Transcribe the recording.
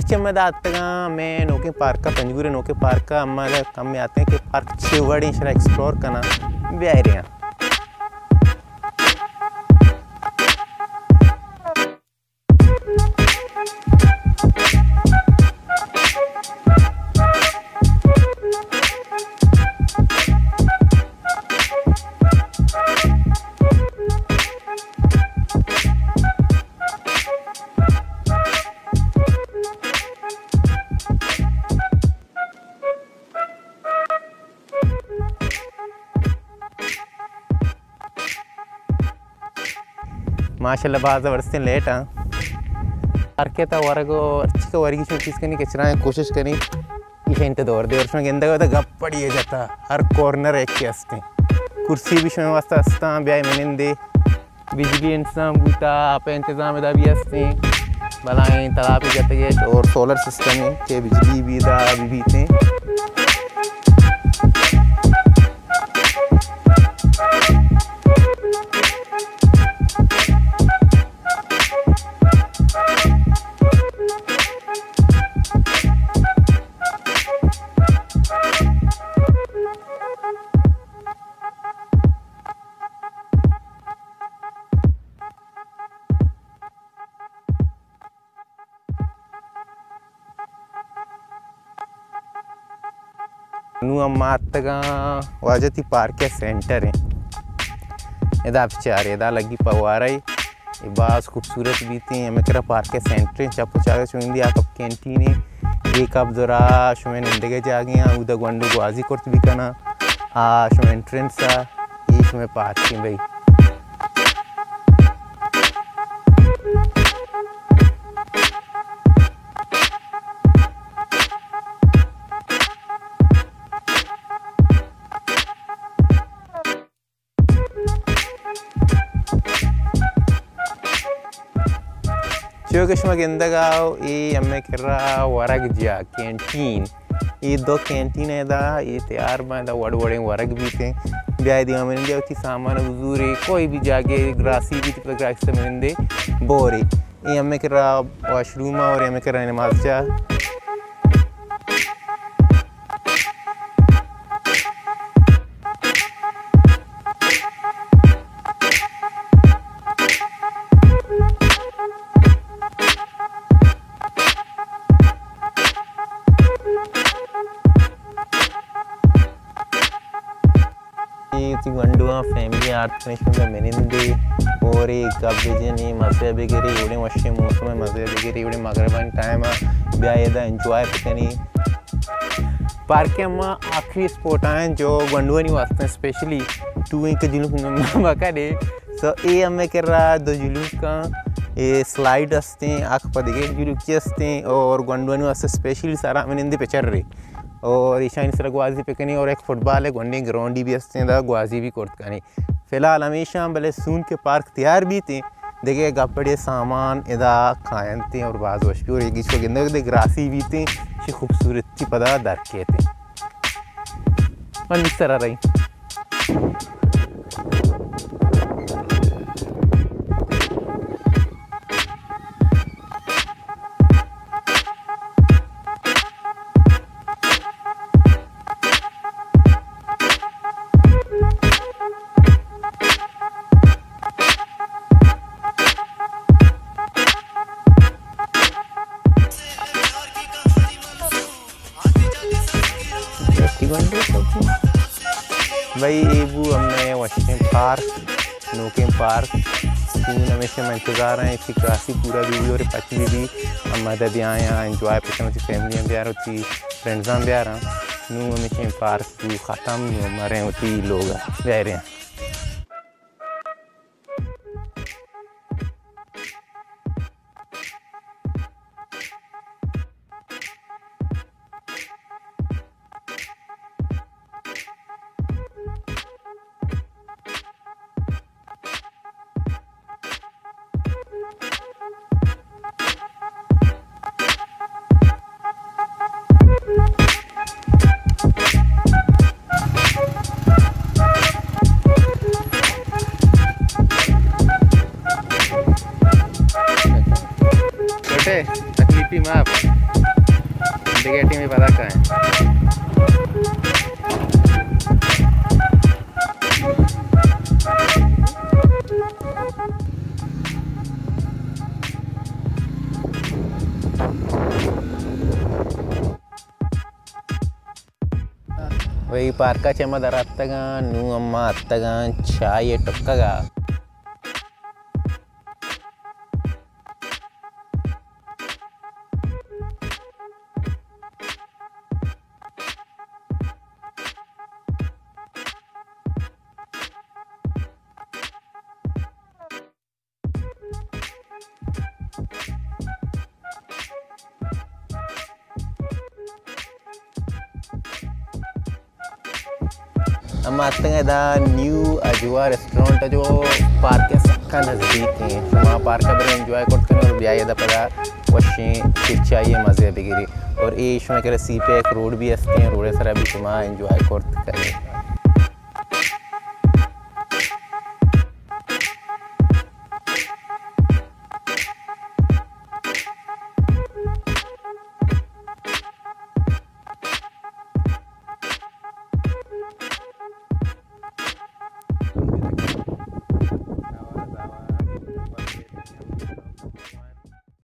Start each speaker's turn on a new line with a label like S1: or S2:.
S1: कुर्चम्मद आतगा मैं नोके पार्क का पंजगुरे नोके पार्क का हमारे काम में आते हैं कि पार्क चिवड़ी शरा एक्सप्लोर करना भी आ रहे हैं। माशाल्लाह बाज़ वर्षे लेट पार्के ता वरगो अच्छी वरगी తీసుకొని కెచ్చడానికి कोशिश करी इशेंट दौर दे वर्ष में गेंदा का गप पड़ी है जाता हर कॉर्नर एक के हस्ते कुर्सी भी शमे वास्ता हस्ता ब्याह मनिंदे बिजली इंतजाम बूता आप इंतजाम दा भी हस्ते भलाई तालाब जाते हैं और सोलर सिस्टम है के बिजली भी दा भी थे मातगा वाजती पार्क के सेंटर है इधर चार इधर लगी पवारा ये बास खूबसूरत भी थी हमें करा पार्क के सेंटर चापो चागे चुनिंदी आ कप कैंटीन है एक अब जरा शुमे निंदे जागे हैं उधर गंडू गुआजी करते भी करना आ शुमे एंट्रेंस आ ये शुमे पार्क है भाई कश्मा गेंदगाव ये हमें करा वरग जा कैंटीन ये दो कैंटीन है दा ये तैयार बांधा वड़ वड़े वरग भी थे ब्याह दिया मैंने दिया उसी सामान हुजूरे कोई भी जाके ग्रासी भी तो ग्रासी से मैंने दे बोरे ये हमें करा वॉशरूम और हमें करा नमाज जा गंडुआ फैमिली आर्ट में मेनिंदे और एक गब्बेजनी मज़े बेगेरे इवड़े मशे मौसम में मज़े बेगेरे इवड़े मगरबानी टाइम ब्याह एंजॉय करनी पार्क के अम्मा आखिरी स्पॉट आए जो गंडुआ नहीं वास्ते स्पेशली टू के जुलूम बका दे सो ये हमें कर रहा दो जुलूम का ये स्लाइड हंसते हैं आँख पर दिखे जुलूम की हंसते और गंडुआ नहीं वास्ते स्पेशली सारा मेनिंदे पे चढ़ रही और ईशान सर गुआजी पे कनी और एक फुटबॉल है गोंडी ग्राउंड भी हंसते हैं गुआजी भी कोर्ट कनी फिलहाल हमेशा भले सून के पार्क तैयार भी थे देखे गपड़े सामान इदा खायन थे और बाज वश भी और एक इसको गेंदे दे ग्रासी भी थे खूबसूरत थी पता दर के थे और इस तरह रही भाई एबू हमने वॉशिंग पार्क नोके पार्क तीन हमेशा मैं इंतज़ार हैं इसकी क्लासी पूरा वीडियो और पची भी हम मदद यहाँ यहाँ एंजॉय करते हैं फैमिली में प्यार होती फ्रेंड्स में प्यार नू हमेशा पार्क ख़त्म हमारे होती लोग रह रहे हैं। वही पार्काचे मदार आत्तागा नू अम्मा आत्तागा चाय टोक्कागा अम्मा आत्तागा दा न्यू अजवा रेस्टोरेंट जो पार्क का नज़दीक है वहाँ पार्क का बड़े एंजॉय करते हैं और ब्याह दा पता वशी चाहिए मज़े बिगरी और ये शोना के सी पे एक रोड भी हंसते हैं रोड सर अभी तुम एंजॉय करते हैं।